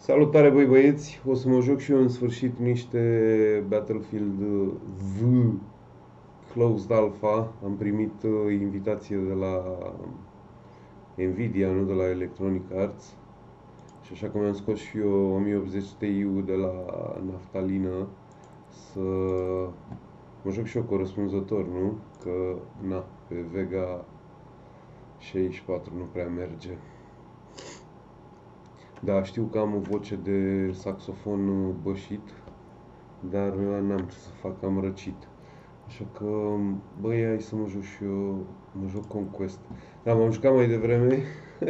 Salutare băieți, o să mă joc și eu în sfârșit niște Battlefield V Closed Alpha. Am primit invitație de la Nvidia, nu de la Electronic Arts. Și așa că mi-am scos și eu 1080 Ti de la naftalină să mă joc și eu corespunzător, nu? Că, na, pe Vega 64 nu prea merge. Da, știu că am o voce de saxofon bășit, dar n-am ce să fac, am răcit. Așa că, băi, hai să mă joc și eu, mă joc Conquest. Da, m-am jucat mai devreme.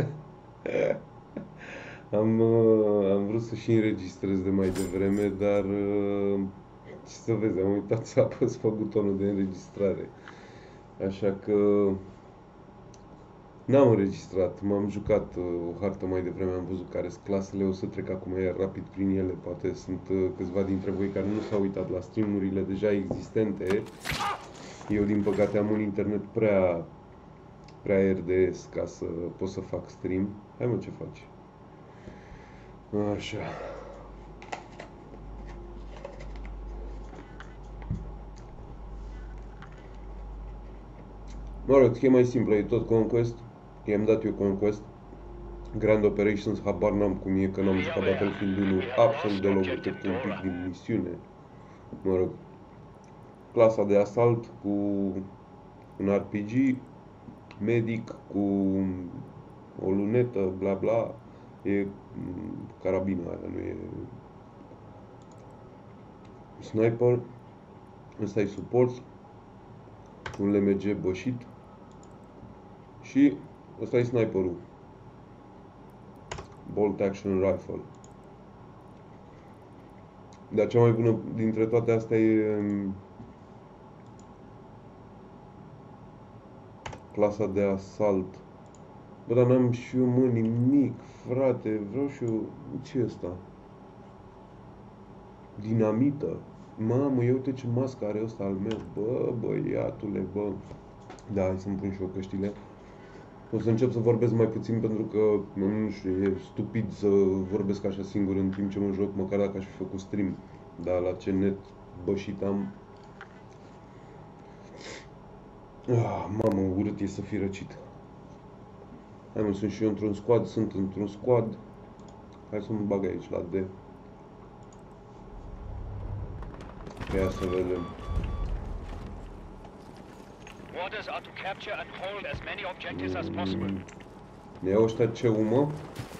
Am vrut să și înregistrez de mai devreme, dar ce să vezi, am uitat să apăs pe butonul de înregistrare. Așa că n-am înregistrat, m-am jucat o hartă mai devreme, am văzut care sunt clasele, o să trec acum iar rapid prin ele, poate sunt câțiva dintre voi care nu s-au uitat la streamurile deja existente. Eu din păcate am un internet prea RDS ca să pot să fac stream. Hai mă, ce faci? Așa. Mă rog, e mai simplă, e tot Conquest. I-am dat eu Conquest. Grand Operations, habar n-am cum e, că n-am jucat Battlefield 1 absolut deloc, decât un pic din misiune. Mă rog, clasa de asalt cu un RPG, medic cu o lunetă, bla bla, e carabina aia, nu e sniper, ăsta e suport, un LMG bășit și ăsta e sniperul. Bolt Action Rifle. Dar cea mai bună dintre toate astea e clasa de asalt. Bă, dar n-am și eu, mă, nimic, frate, vreau și eu... Ce e ăsta? Dinamită. Mamă, ia uite ce mască are ăsta al meu. Bă, băiatule, bă. Da, hai să-mi pun și eu căștile. O să încep să vorbesc mai puțin pentru că, nu știu, e stupid să vorbesc așa singur în timp ce mă joc, măcar dacă aș fi făcut stream. Dar la ce net bășit am. Mamă, urât e să fi răcit. Hai mă, sunt și eu într-un squad, sunt într-un squad. Hai să mă bag aici la D. Ia să vedem. Orders are to capture and hold as many objectives as possible. Ne iau ăștia ce umă?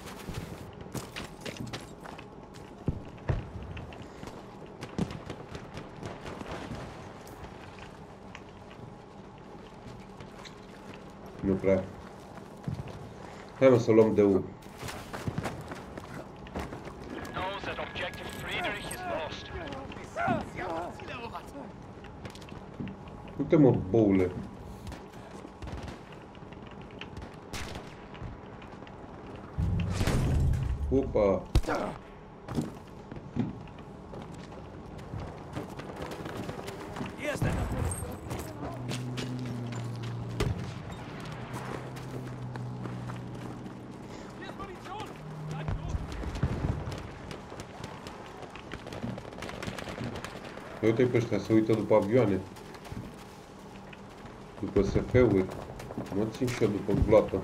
Nu prea. Hai mă să luăm de U. Know that objective Friedrich is lost. Du-te mă, boule. Opa. Uite pe ăștia, se uită după avioane. După SF-uri. Mă țin și eu după gloată.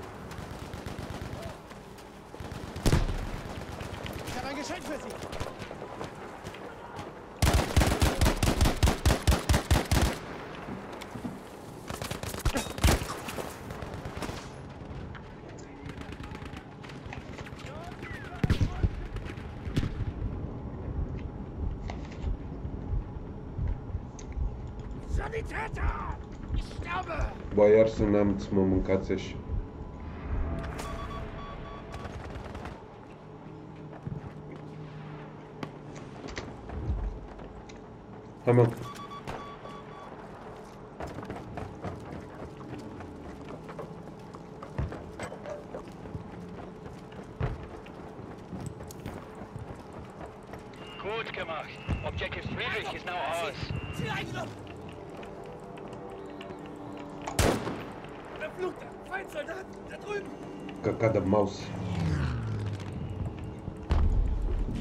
Bă, iar să neamț, mă mâncați așa. Hai mă. Gut gemacht. Objective Friedrich is now ours. Verfluchter Feindsoldat! Da drüben! Căcat de mouse.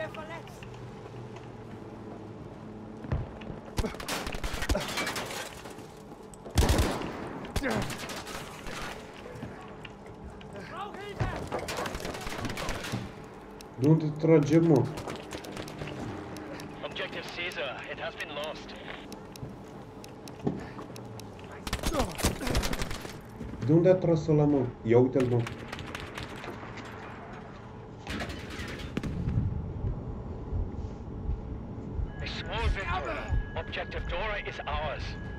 De unde trage, mă? Objective Caesar, it has been lost. De unde a tras ăla, mă? Ia uite-l, mă. A small victory. Objective Dora is ours.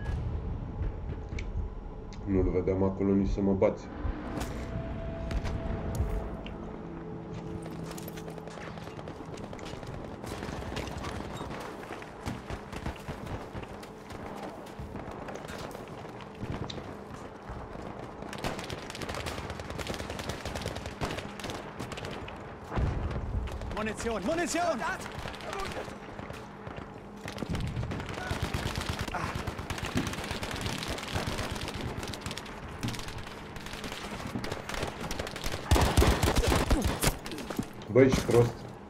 Nu-l vedeam acolo nici să mă bați. Munition! Munition! Bă, ești prost.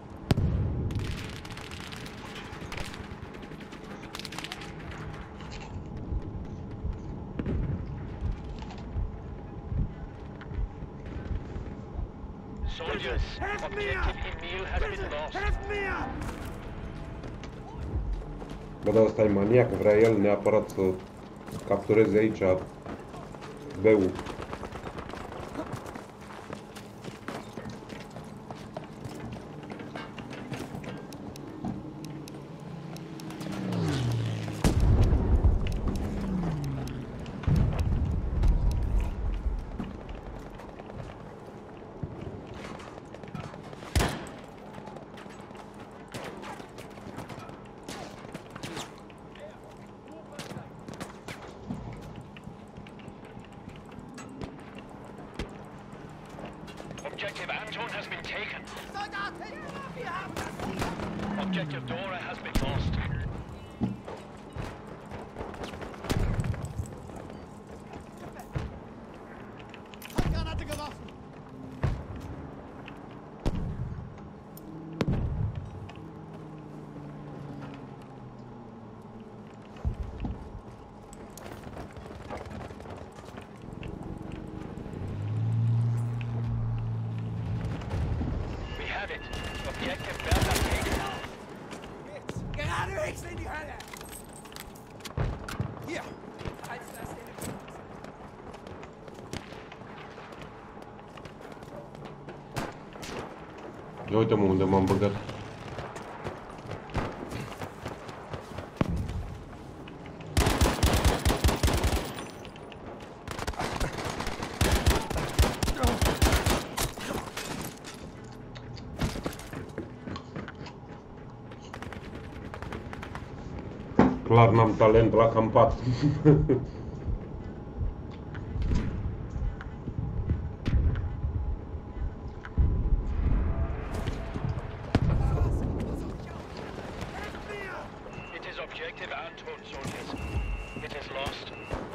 Soldiers, objective Emil has been lost. Bă, dar ăsta e maniac, vrea el neapărat să captureze aici B-ul. Objective Anton has been taken. Objective Dora has been lost. Granate geworfen! We have it. Objective Bertha taken. Geradewegs in die Hölle! Hier! Als das Ia uite, mă, unde m-am băgat. Clar n-am talent la campat. It is objective Anton, soldiers. It is lost.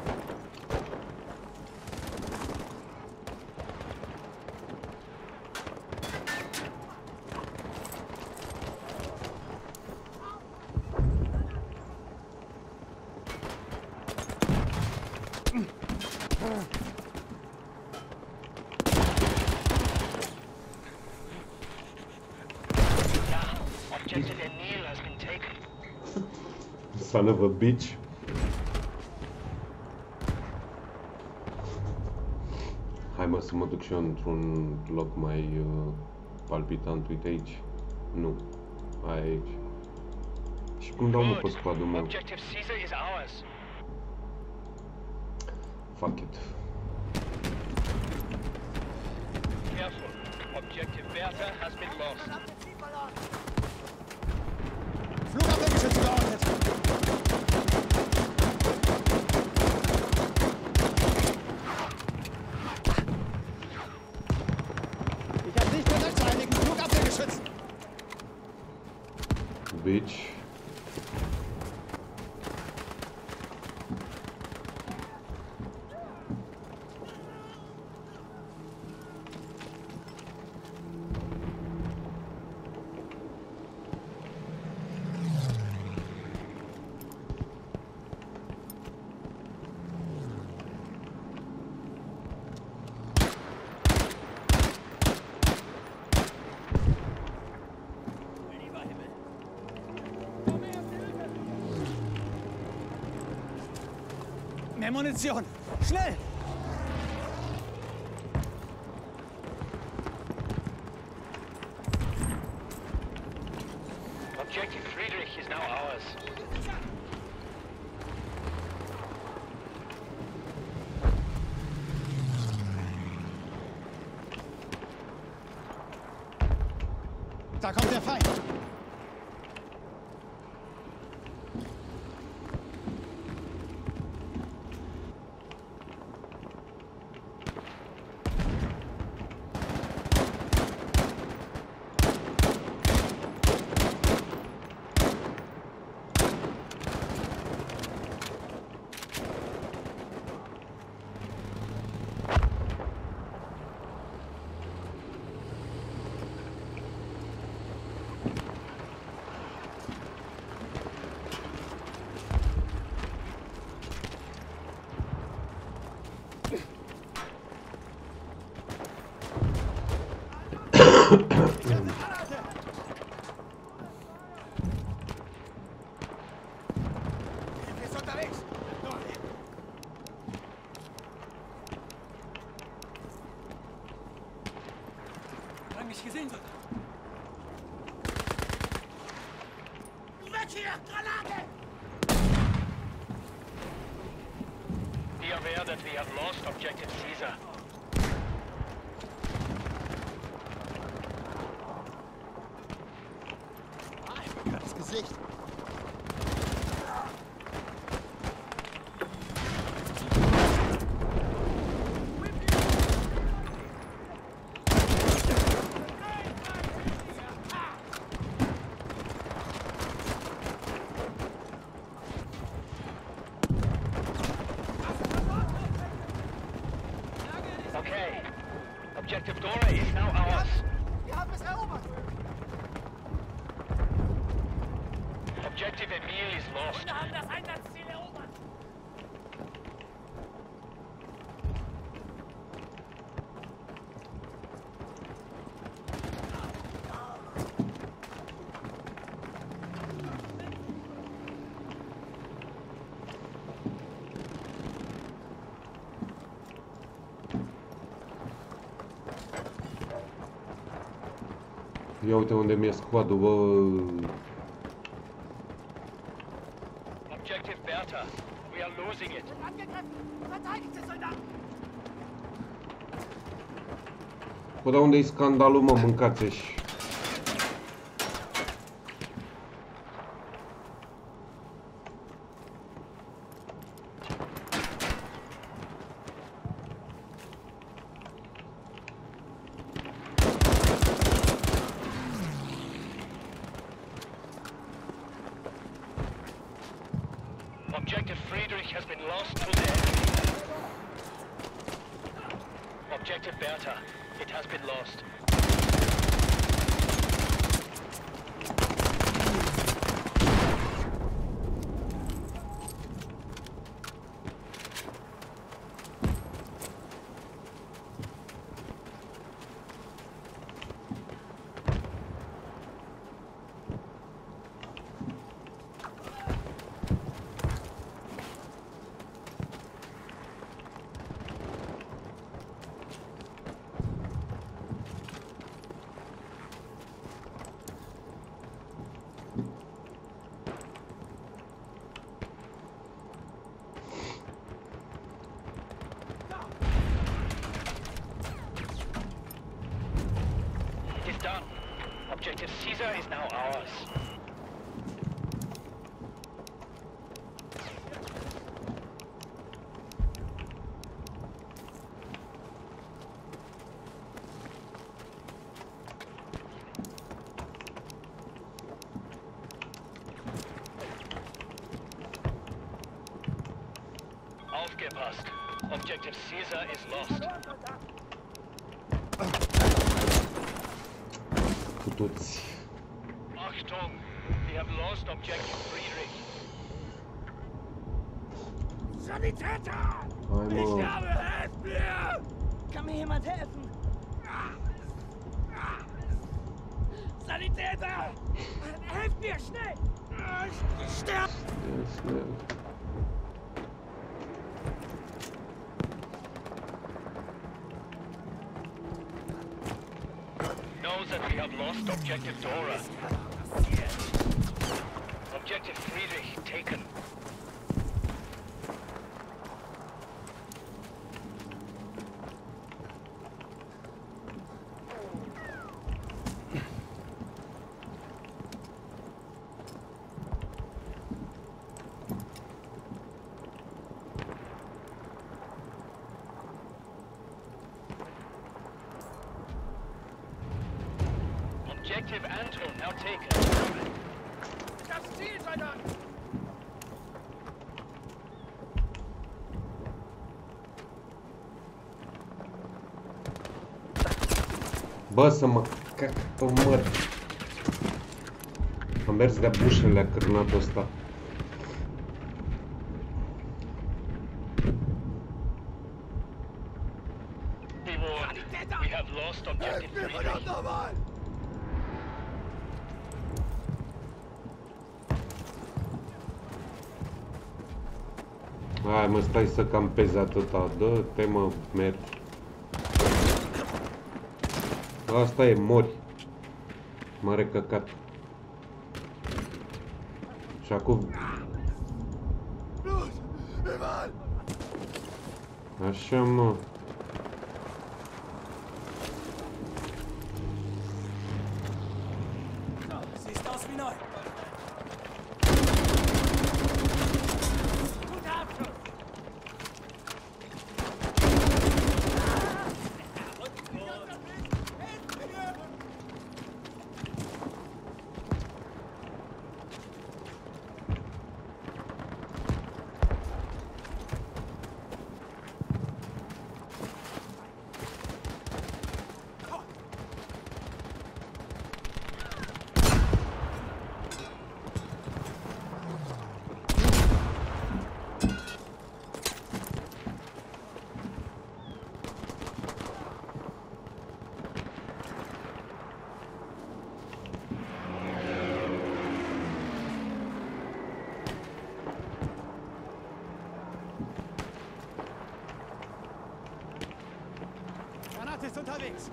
Objective Emil has been taken. Son of a bitch. Hai, mă, să mă duc și eu într-un loc mai palpitant. Uite aici. Nu. Aia aici. Și cum dau, mă, pe squadul meu? Objective Caesar is ours. Fuck it. Careful. Objective Bertha has been lost. Flugabwehrgeschütze geordnet! Ich habe nicht mehr zu einigen Flugabwehrgeschützen! Bitch. Mehr Munition! Schnell! Objective Friedrich is now ours. Da kommt der Feind! Nicht gesehen, Soldat. Weg hier! Granate! Be aware that we have lost Objective Caesar. Das Gesicht! Okay. Objective Dora is now ours. Wir haben es erobert! Objective Emil is lost. Wir haben das Einsatzziel erobert! Ia uite unde mi-e squad-ul, bă. Objective Bertha. We are losing it. Angegriffen! Verteidigte Soldaten! Bă, dar unde-i scandalul, mă, mâncați-și? Objective Friedrich has been lost to the enemy. Objective Bertha. It has been lost. It is done. Objective Caesar is now ours. Aufgepasst. Objective Caesar is lost. Cu toți. Achtung! We have lost Objective Friedrich. Sanitäter! Hai, mă. Helft mir! Kann mir jemand helfen? Sanitäter! Helft mir, schnell! Ich sterbe! Ia, snel. that we have lost objective Dora. Objective Friedrich taken. Objective Anton now taken. Das Ziel, Soldat! Bă, să mă cac pe măr. Am mers de-a bușele a cârnatul ăsta. We have lost objective Friedrich. Hai mă, stai să campezi atâta. Dă-te mă, mergi. Asta e, mori. Mare căcat. Și acum... Așa, mă. Siehst aus wie neu. Guter Abschuss. Granate ist unterwegs.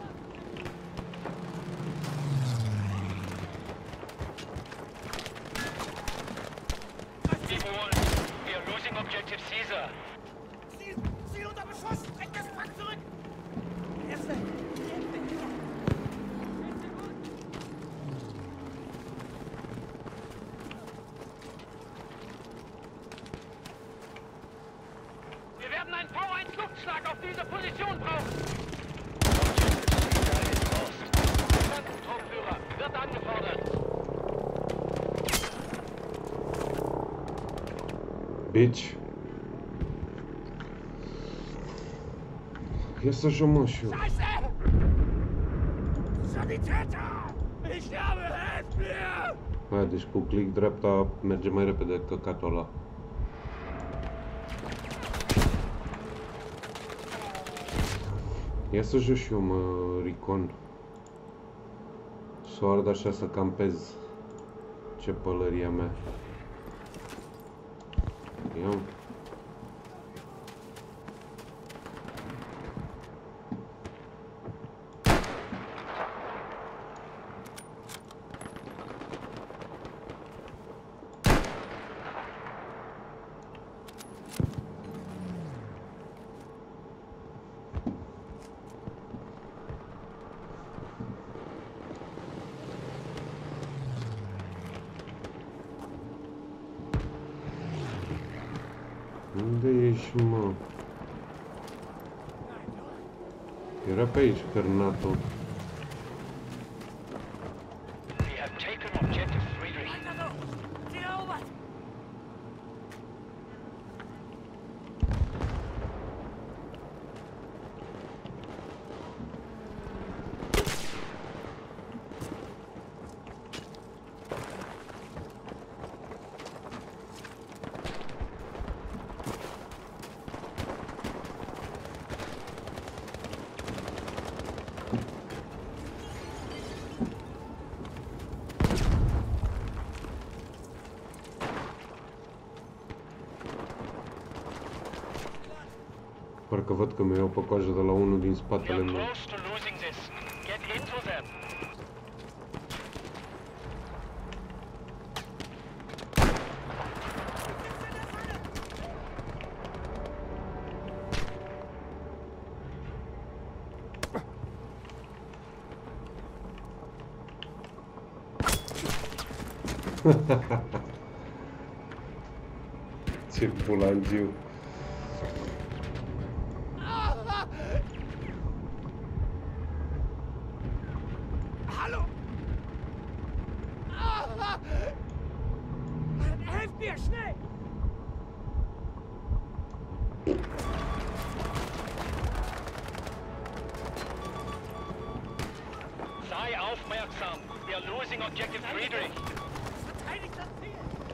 We are losing objective Caesar. Ziel unter Beschuss! Bringt das Pack zurück! Erste! Wir werden einen V1-Luftschlag auf diese Position brauchen. Truppführer wird angefordert. Bitch. Ia să joc, mă, și eu. Scheiße! Sanitäter! Ich sterbe! Helft mir! Hai, deci cu click dreapta merge mai repede căcatul ăla. Ia să joc și eu, mă, Recon. Să o ard așa să campez. Ce pălăria mea. Ia. Unde ești, mă? Era pe aici, cărnatul. We have taken objective Friedrich. Sie erobert! Parcă văd că mi iau pe coajă de la unul din We spatele are meu. close to losing this. Get into them. Ce bulangiu. Hallo! Helft mir, schnell! Sei aufmerksam. We are losing objective Friedrich. Verteidigt das Ziel!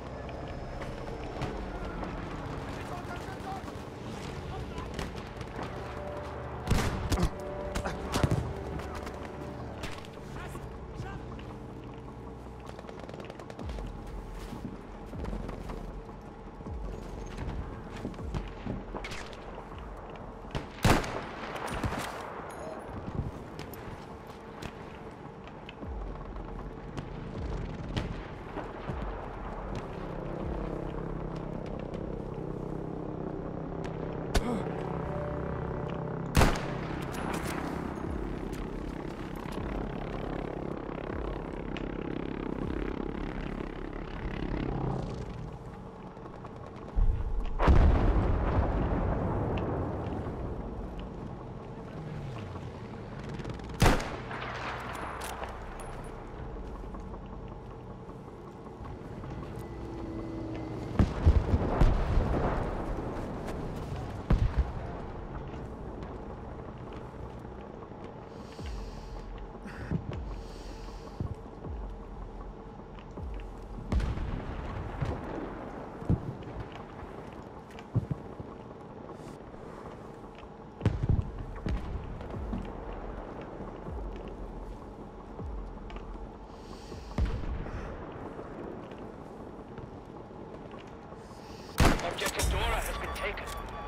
Objective Dora has been taken.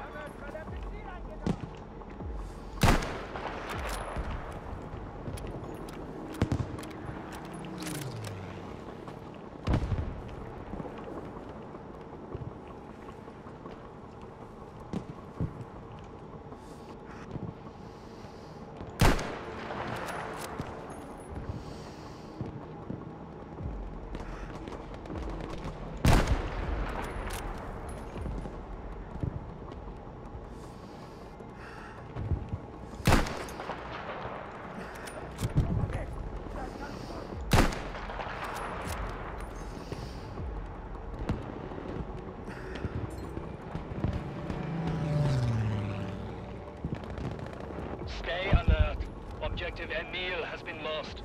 Stay alert. Objective Emil has been lost.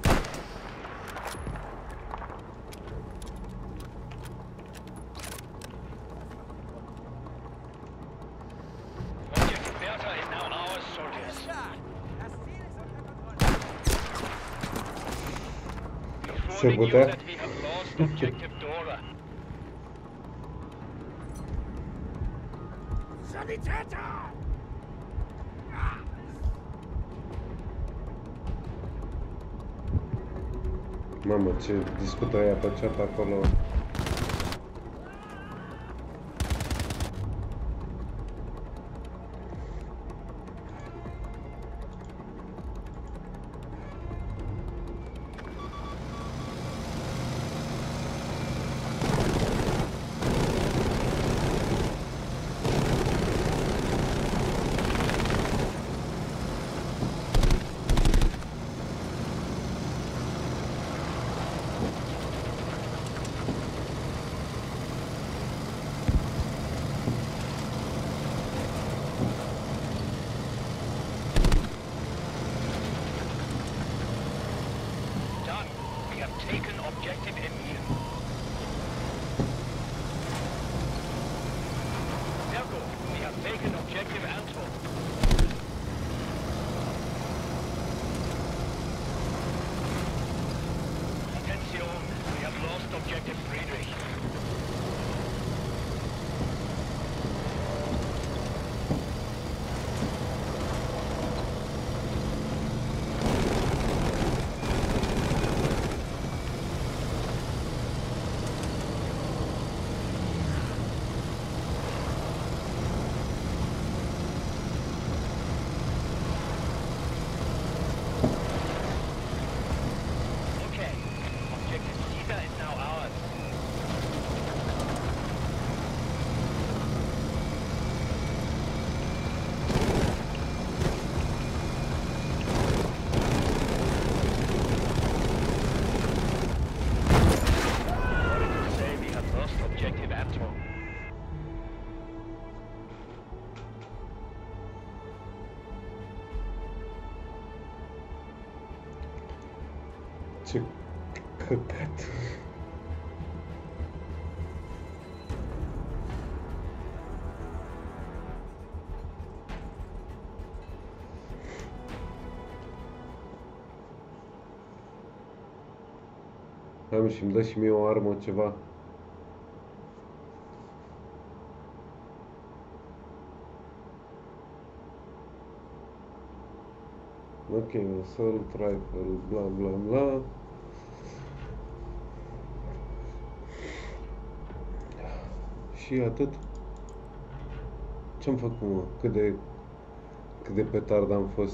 Objective Bertha is now ours, soldiers. Das Ziel ist unter Kontrolle. Informing you Saboteur. that we have lost Objective Dora. Sanitäter! Mamă, ce discută aia pe chat acolo. Ce căcat. Hai mă, și-mi dă și mie o armă, ceva. Ok, assault rifle, bla bla bla. Și atât. Ce-am făcut, mă? Cât de petard am fost.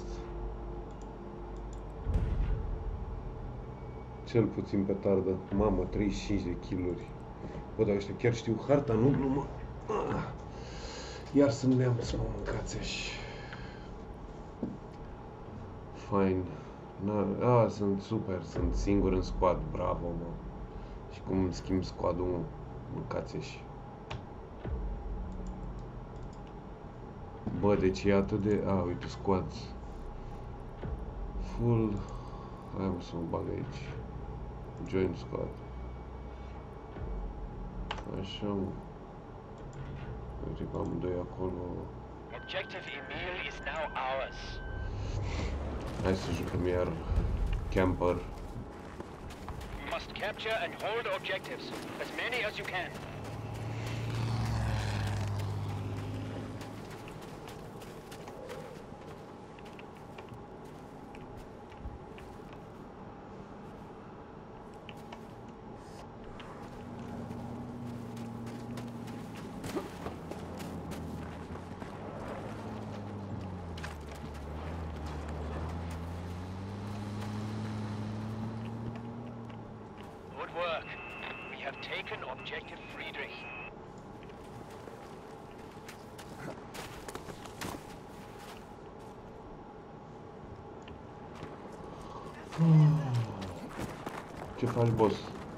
Cel puțin petardă. Mamă, 35 de kiluri. Bă, dar ăștia chiar știu harta, nu glumă. Iar sunt neamț, mă, mâncați așa. Fine. Sunt super, sunt singur în squad, bravo, mă. Și cum îmi schimb squad-ul, mă, mâncați așa. Bă, deci e atât de... uite, squad. Full... Hai mă să mă bag aici. Join squad. Așa, mă. Uite că am doi acolo. Objective Emil is now ours. Hai să jucăm iar camper. You must capture and hold objectives, as many as you can. Good work. We have taken objective Friedrich. Ce faci, boss?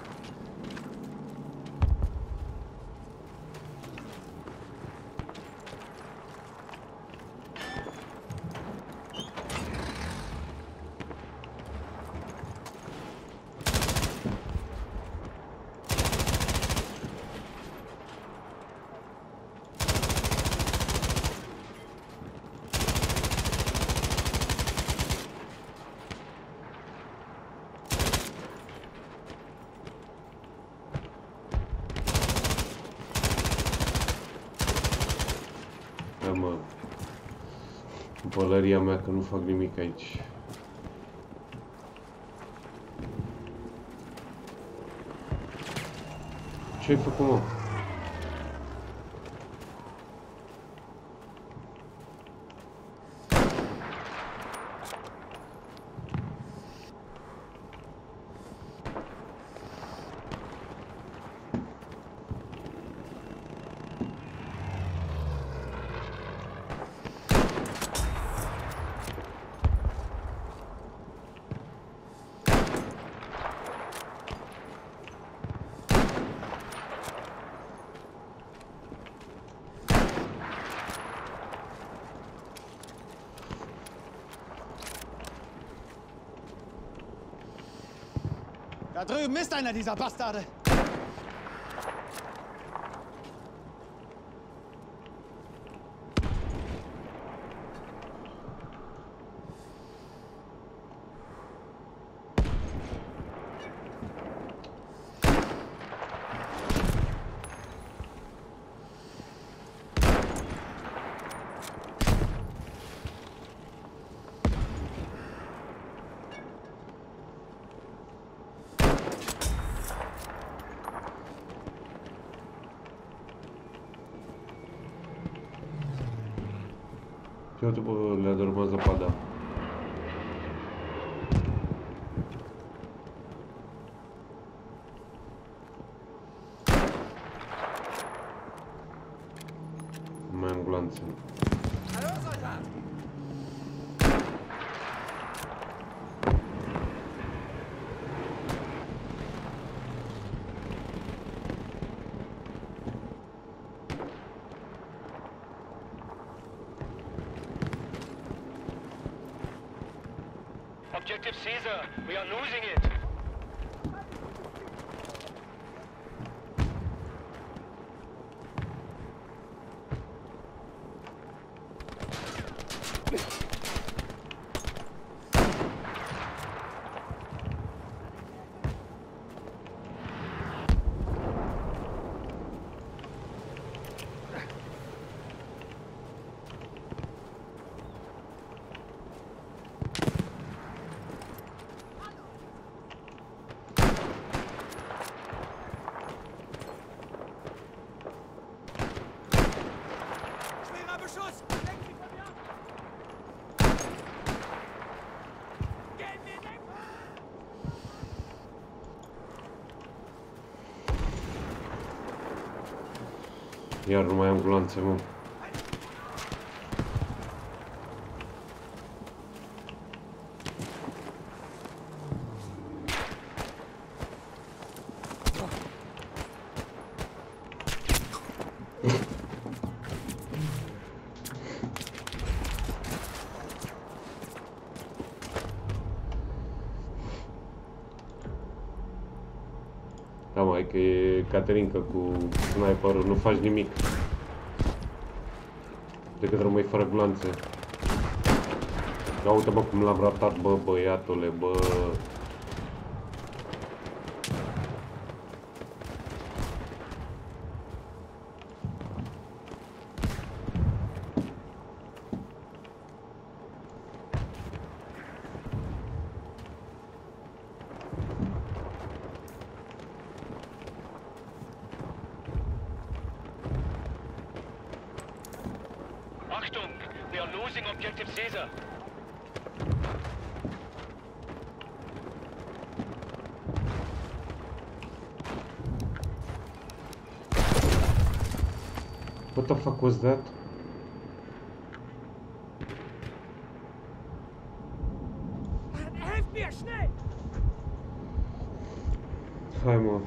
Mă, pălăria mea că nu fac nimic aici. Ce-ai făcut, mă? Da drüben ist einer dieser Bastarde. Eu după le-a dormat zăpada. Mai am glanțe. Hallo, Soldat! Objective Caesar, we are losing it. Beschuss! Lenk dich von mir ab! Gehen wir weg! Iar nu mai am gloanțe, mă. Da, mai că e Caterinca cu sniperul, nu faci nimic decât rămâi fără gloanțe. Ia uite, bă, cum l-am ratat, bă, băiatule, bă. Achtung! We are losing objective Caesar. What the fuck was that? Helft mir, schnell! Hai, mă.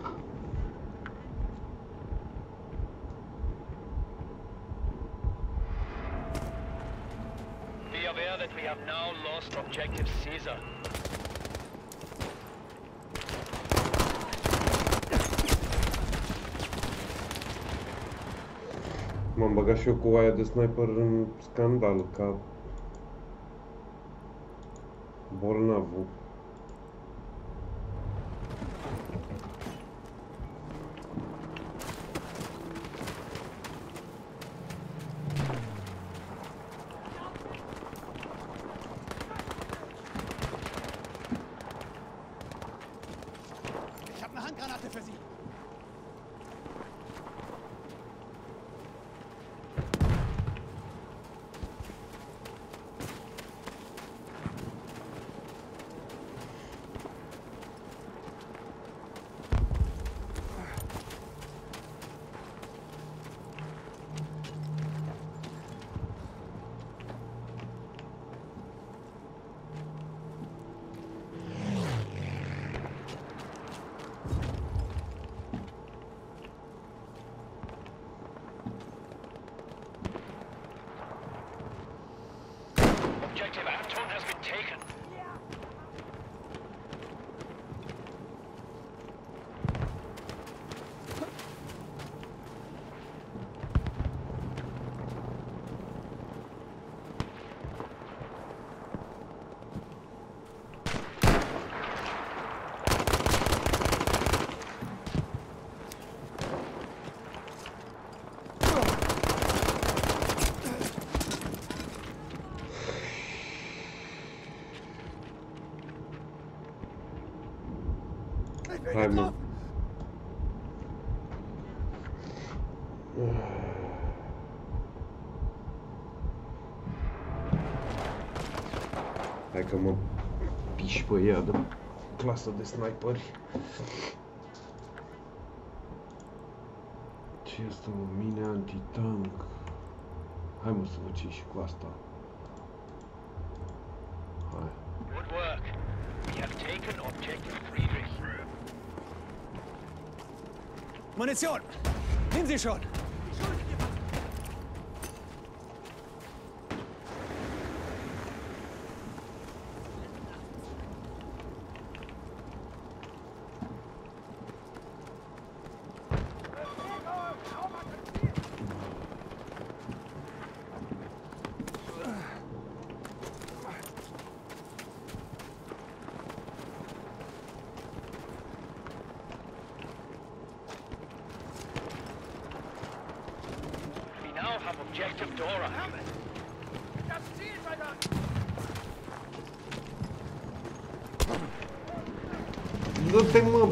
Be aware that we have now lost objective Caesar. M-am băgat și eu cu aia de sniper în scandal, ca bolnavul. Ich habe eine Handgranate für Sie. Objective Anton has been taken. Hai, mă. Hai că mă piși pe ea de clasă de sniperi. Ce este, mă? Mine antitank. Hai, mă, să văd ce și cu asta. Hai. Good work. We have taken objective Friedrich. Munition! Nimm sie schon! Have objective Dora. Das Ziel verlassen! Du-te, mă!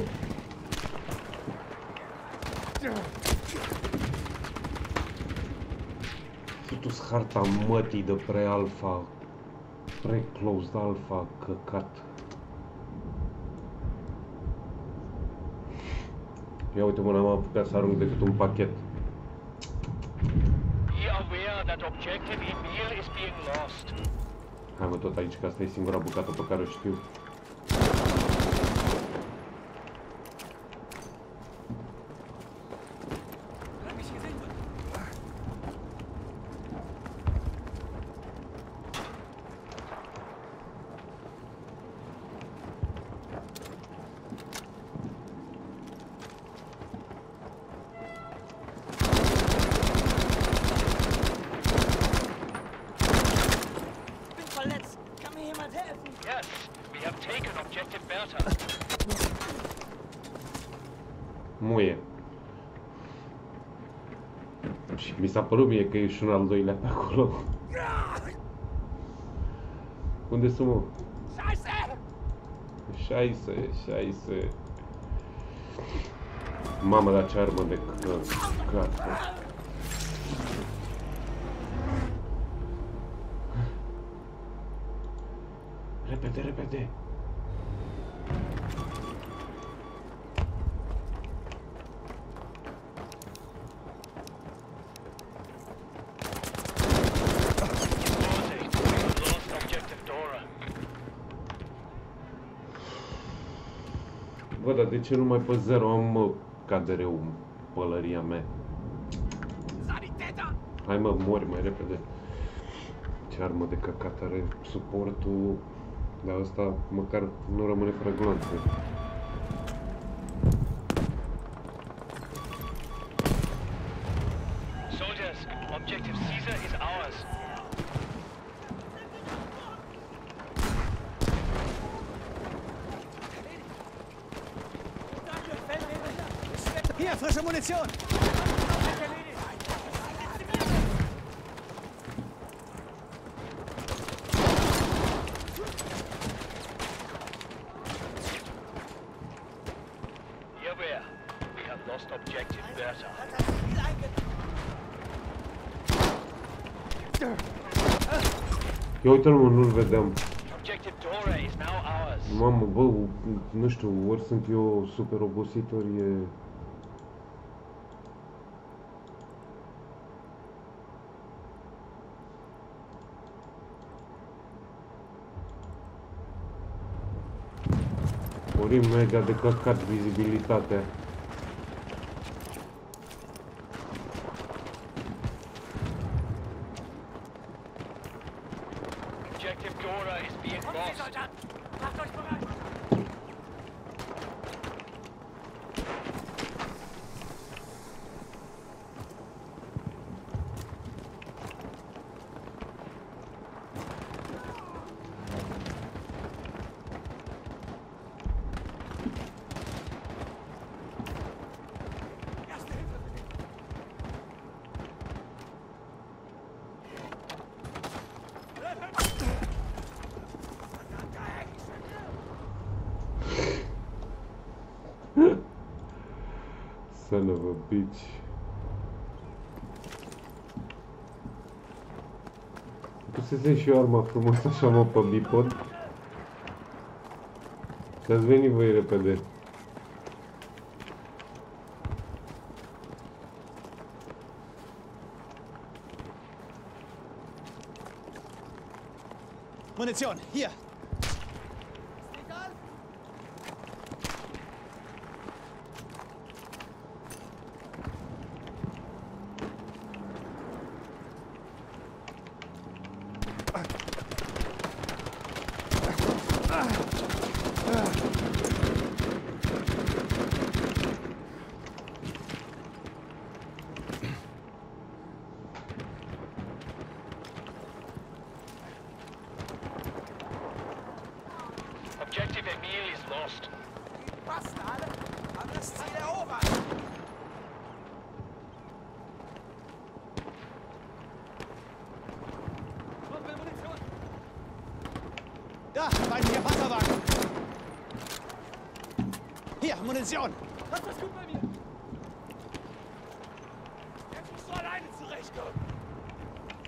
Futu-s harta mătii de pre-alpha, pre-closed alpha, căcat. Ia uite mă, n-am apucat să arunc decât un pachet. Be aware that objective Emil is being lost. Hai mă tot aici, că asta e singura bucată pe care o știu. Yes, we have taken objective Bertha. Muie. Și mi s-a părut mie că e și un al doilea pe acolo. Unde sunt, mă? Șaise. Mamă, dar ce armă de căcat. Repede. Bă, dar de ce nu mai pe 0 am, mă, KDR-ul în pălăria mea? Hai mă, mori mai repede. Ce armă de căcat are suportul, dar asta măcar nu rămâne fără glanțe. Soldiers, objective Caesar is ours. Hier, frische Munition! We have lost objective Bertha. Ia uite-l, mă, nu-l vedeam. Objective Dora is now ours. Mamă, bă, nu știu, ori sunt eu super obosit, ori e... Ori e mega de căcat vizibilitatea. Objective Dora is being lost. Macht euch bereit! Erste Hilfe! Son of a bitch. Pusesem și eu arma frumos așa, mă, pe bipod. Și ați venit voi repede. Munition, hier! Objective Emil is lost. Die Bastarde haben das Ziel erobert! Da, bei mir Panzerwagen! Hier, Munition! Lass das gut bei mir! Jetzt musst du alleine zurechtkommen!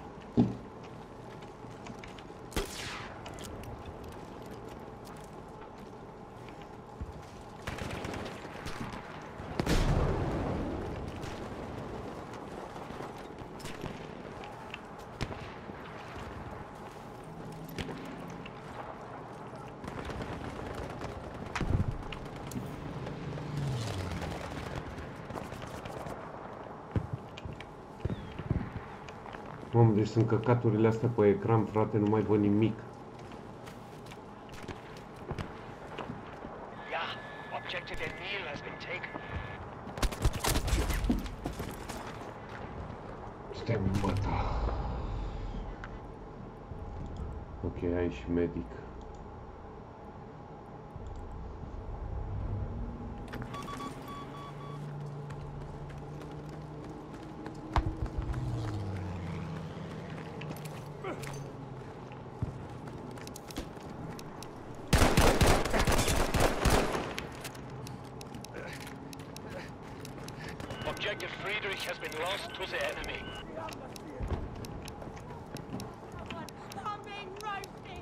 Mamă, deci sunt căcaturile astea pe ecran, frate, nu mai văd nimic. Ja, objective Emil has been taken. Stai, mă, da. Ok, ai și medic. Objective Friedrich has been lost to the enemy. I'm being roasted.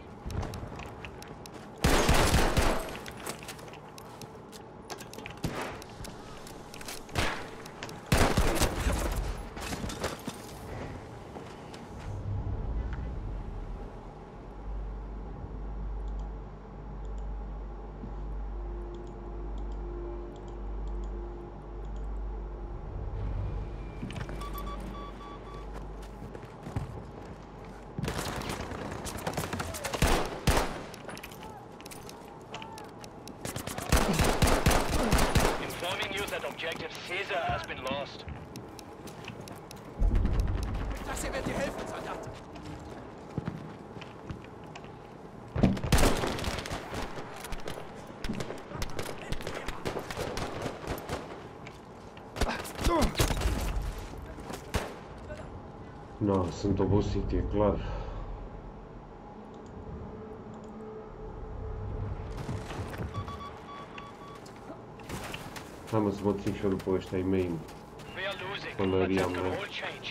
Informing you that objective Caesar has been lost. Das hier wird dir helfen, Soldat. No, sunt obosit, e clar. Hai mă să mă țin și eu după ăștia ai mei. We are losing, Pălăria but that mea. could all change.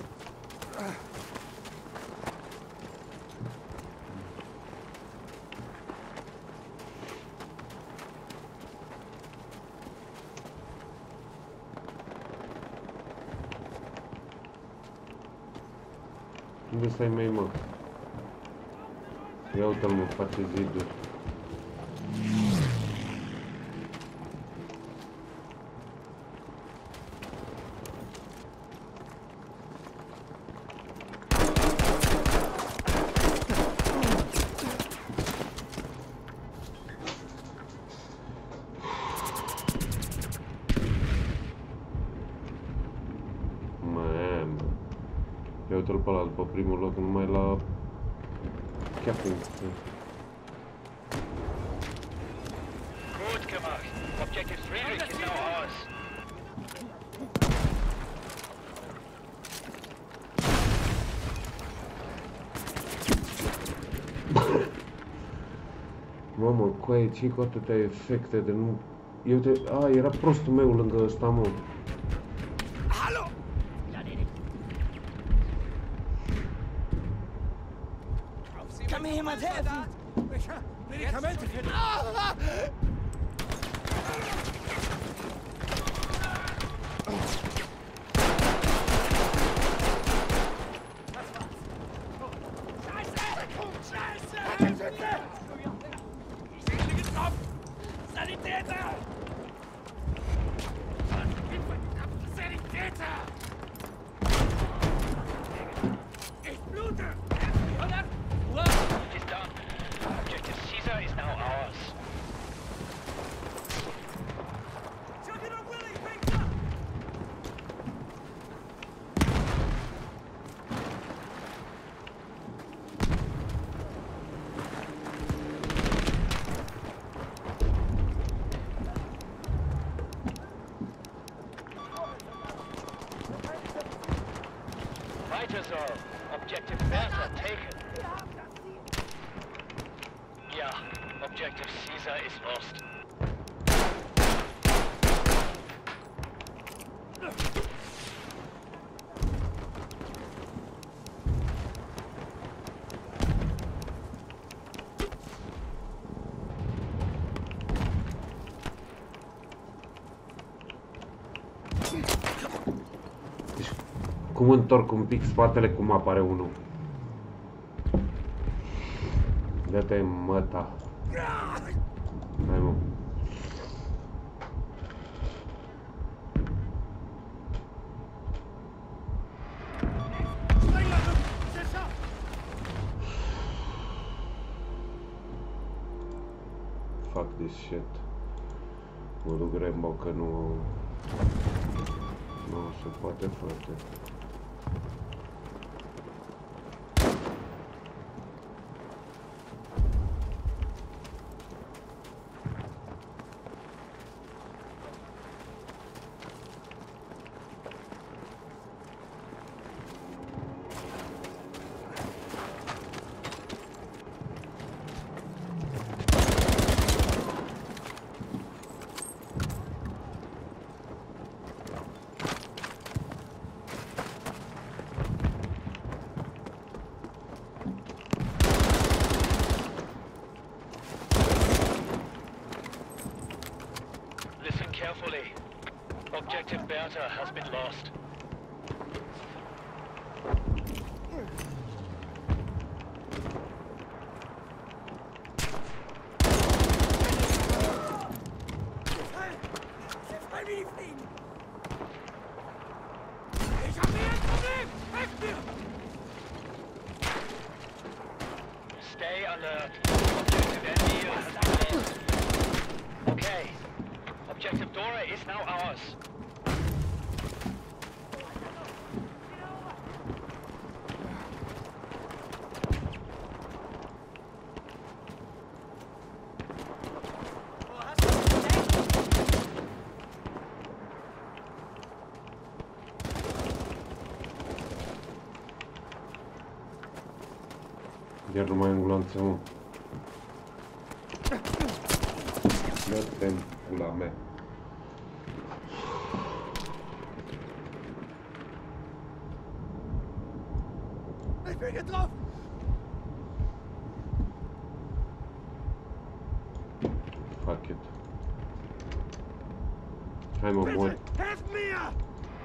Unde stai mei, mă? Ia uite-l, mă, face ziduri. Ia uite-l pe ăla, după primul loc, numai la capping. Gut gemacht. Objective Friedrich is now ours. Mamă, coaie, ce cu atâtea efecte de nu... Eu te... A, era prostul meu lângă ăsta, mă. Hallo! Kann mir jemand helfen? Medikamente für dich. Scheiße! Ich bin getroffen! Sanitäter! Sanitäter! Ich blute! It is done. Objective Caesar is now ours. Chuck it on Willie, big up! Fighters all. Objective Bertha taken. Yeah, objective Caesar is lost. Cum întorc un pic spatele, cum apare unul. Dă-te măta. Hai, mă. Spring this shit. Mă duc Rambo că nu se poate, frate. Carefully. Objective Bertha has been lost. Ich habe hier ein Problem! Helft mir! Stay alert. Objective Emil has been lost. Okay. Objective Dora is now ours. Iar nu mai în gloanță, mă. Dă-te-n pula mea. Ich bin getroffen! Fuck it. Hai mă, mori. Bitte, helft mir!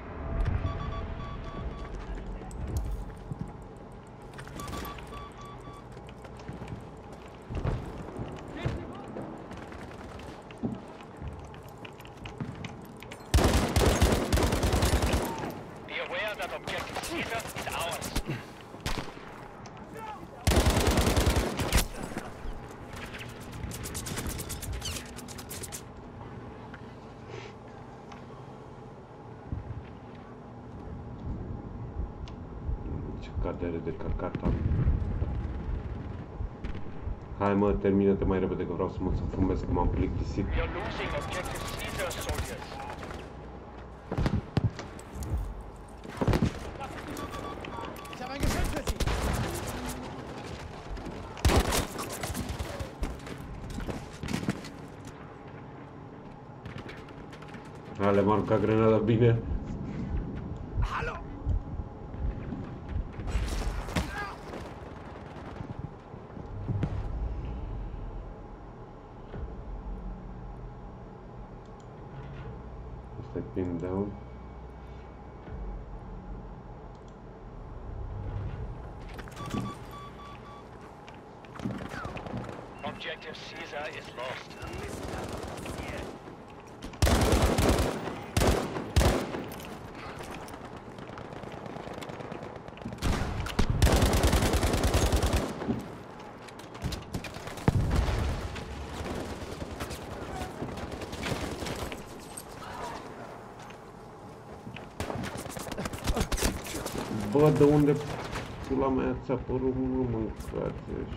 Be aware that Objective Caesar is ours. Ce cadere de căcat am. Hai mă, termină-te mai repede că vreau să mă fumez că m-am plictisit. You're losing Objective Caesar soldiers. Ich habe ein Geschenk für Sie! Ale, m-am aruncat grenada bine. Hallo! Asta e pin down. Objective Caesar is lost. Bă, de unde pula mea ți-a părut, mă, mâncați-și?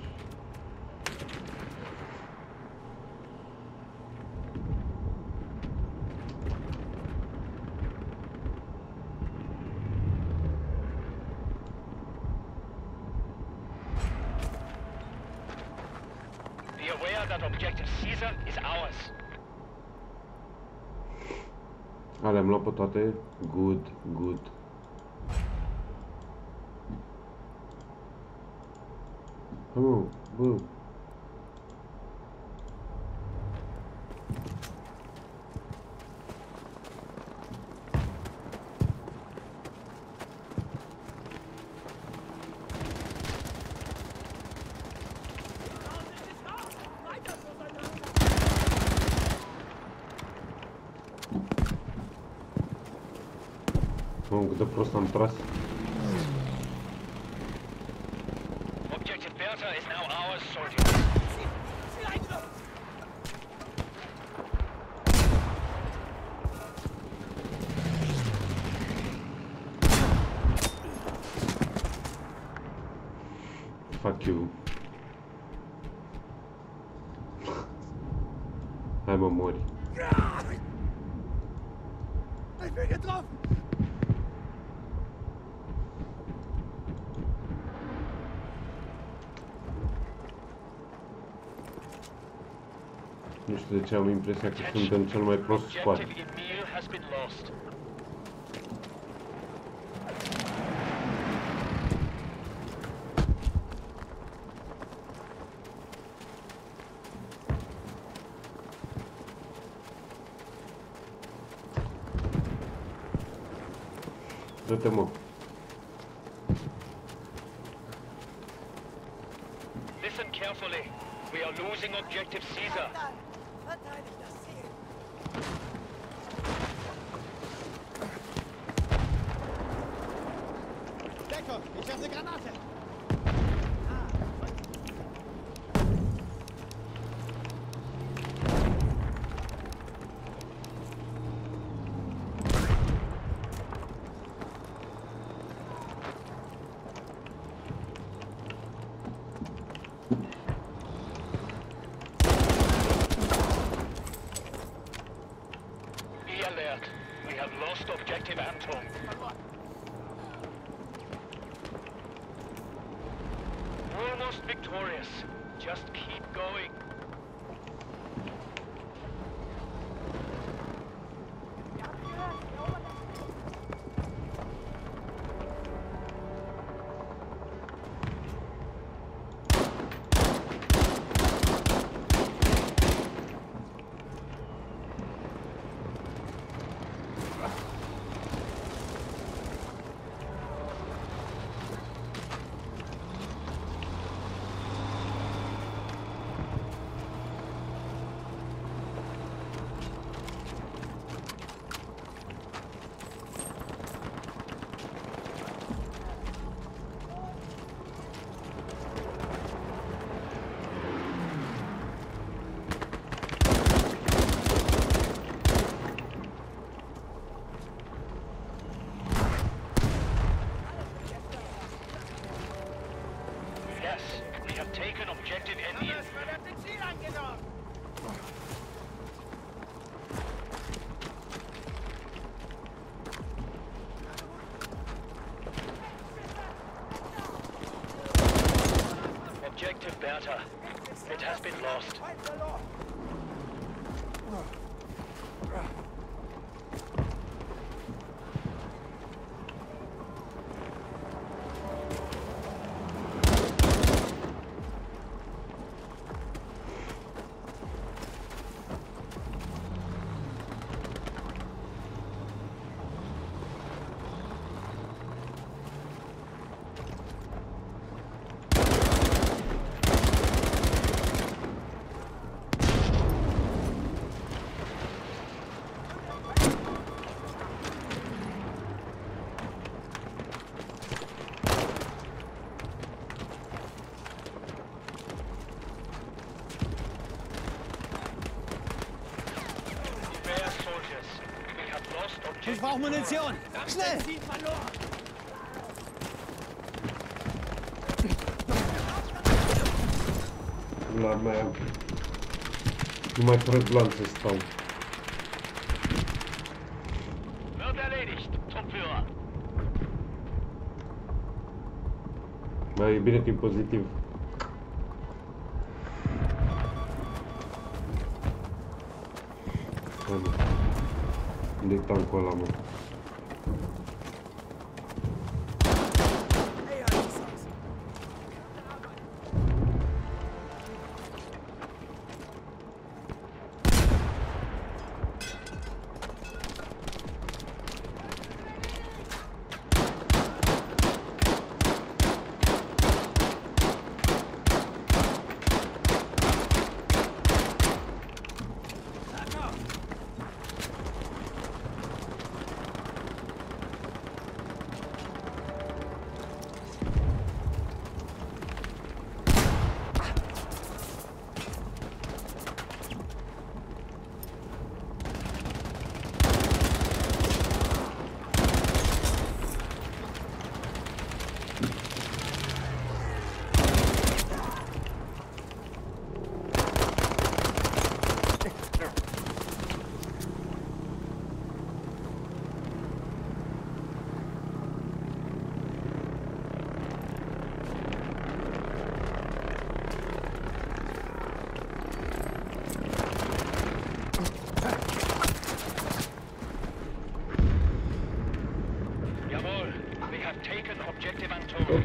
Be aware that Objective Caesar is ours. Ale, am luat pe toate? Good, good. Hai mă, bă. Mă, cât de prost am tras. Objective Bertha is now ours, soldiers. Sie Eingriff! Fuck you. Hai mă mori. Ich bin getroffen! Nu știu de ce am impresia că suntem cel mai prost squad. Objective Emil has been lost. Dă-te mă. Listen carefully. We are losing objective Caesar. Verteidigt das Ziel! Deckung! Ich habe eine Granate! Be alert. We have lost objective Anton. Almost victorious. Just keep going. Yes, we have taken objective Emil. Das verdammte Ziel angenommen! Objective Bertha. It has been lost. Feind verloren! Beware, soldiers. We have lost Ich objective. brauche Munition! Schnell! Ziel verloren! La mea. Numai fără glanțe stau. Wird erledigt, Truppführer. Mai e bine timp pozitiv. Hai, mă. Unde-i tancul ăla, mă? Ey, halt es aus!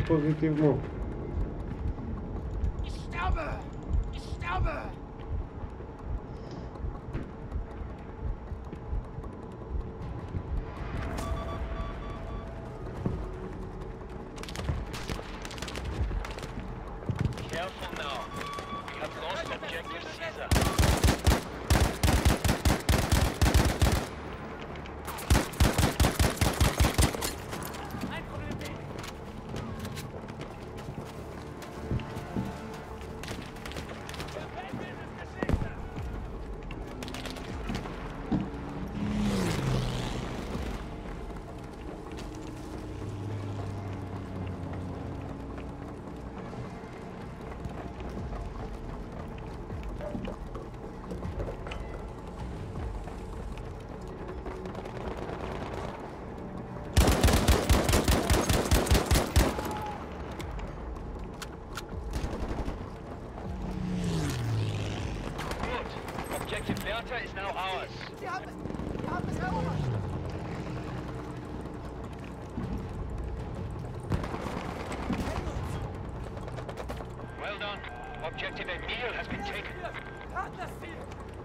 pozitiv, mă. Ich sterbe! Ich sterbe! Careful now. We have lost objective Caesar. Ein Problem nicht! Der Feldwebel ist Geschichte! Good. Objective Bertha is now ours. Wir haben es erobert! Well done. Objective Emil has been taken. Hat das Ziel!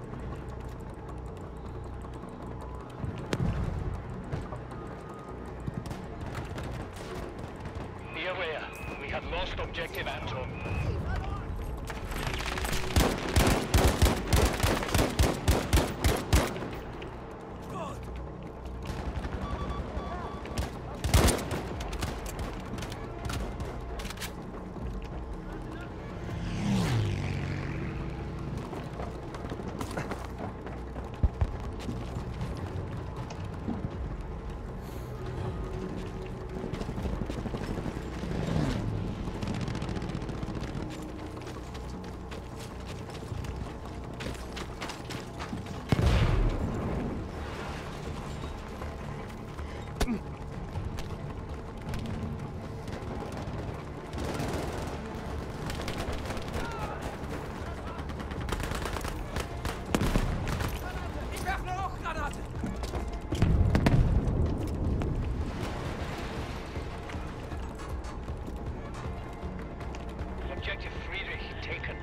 Be aware. We have lost objective Anton. Gut! Ich werfe eine Rauchgranate! Objective Friedrich taken.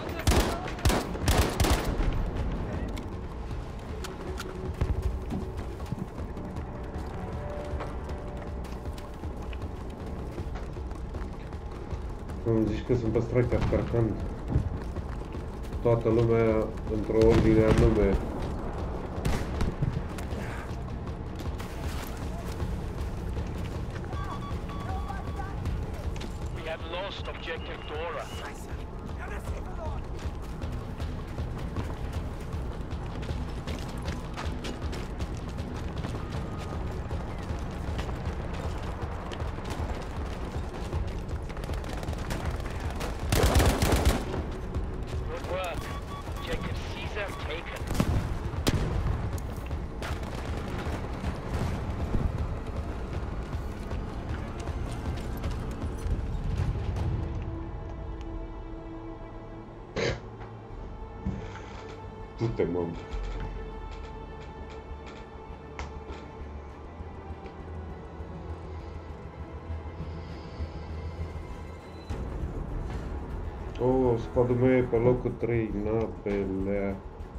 Îmi zici că sunt păstrat ca Sparcan. Toată lumea într-o ordine anume. We have lost objective Dora. Scheiße! Wir haben das Ziel verloren! Good work. Objective Caesar taken. Du-te, mă. Oh, spadul meu e pe locul 3, napelea.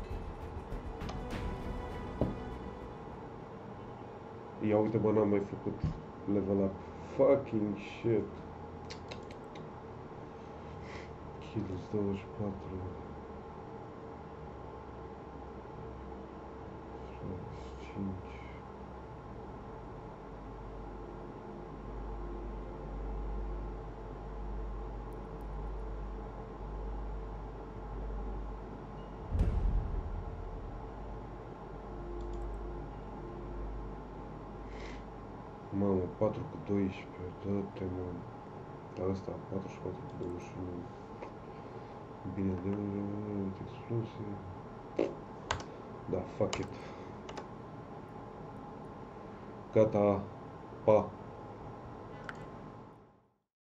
Ia uite, mă, n-am mai făcut level up. Fucking shit. Kills 24. 65. Mamă, 4 cu 12, dă-te, mă. Asta, 44 cu 21. Bine, de explozii. Da, fuck it. Gata, pa.